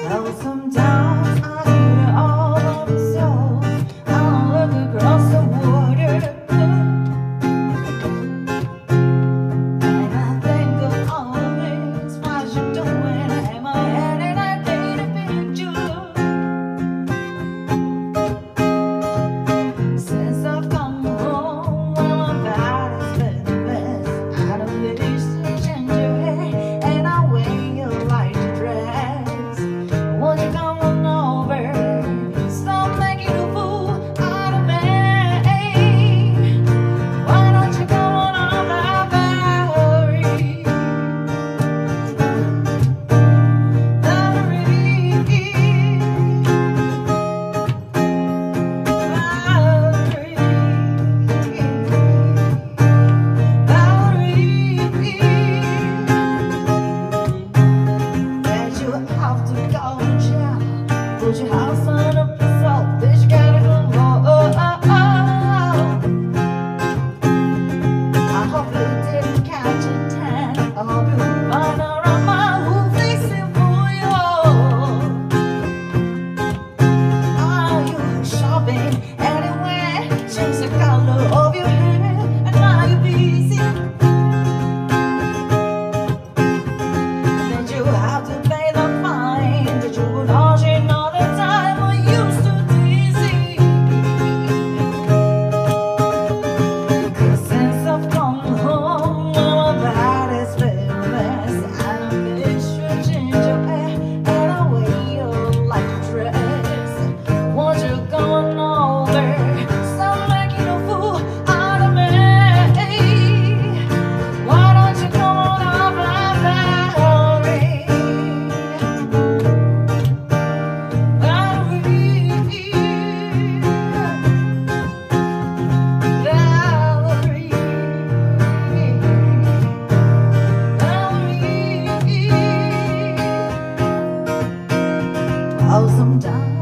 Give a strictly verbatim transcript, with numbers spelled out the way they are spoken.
Though sometimes I hear it all by myself, I look across the water. And I think of all the things what you're doing in my head, and I paint a picture. Since I've come home, well, my body's been the best. I don't wish to change your hair, and I wear you like a dress. Won't you come on over? Stop making a fool out of me. Why don't you come on over, Valerie? Valerie, put your house on up yourself, bitch, you gotta go more. Oh, oh, oh. I hope you didn't catch a tan. I hope you find around my whole facing for you. Are you shopping anywhere? Change the color of your hair, and are you busy? Then you have to pay the fine that you would charging all the time. I used to dizzy. Since I've come home, well, my body's been a mess. I don't miss your ginger hair, and I wear you like a dress. Won't you come on over? Stop making a fool out of me. Why don't you come on over, Valerie? Oh, sometimes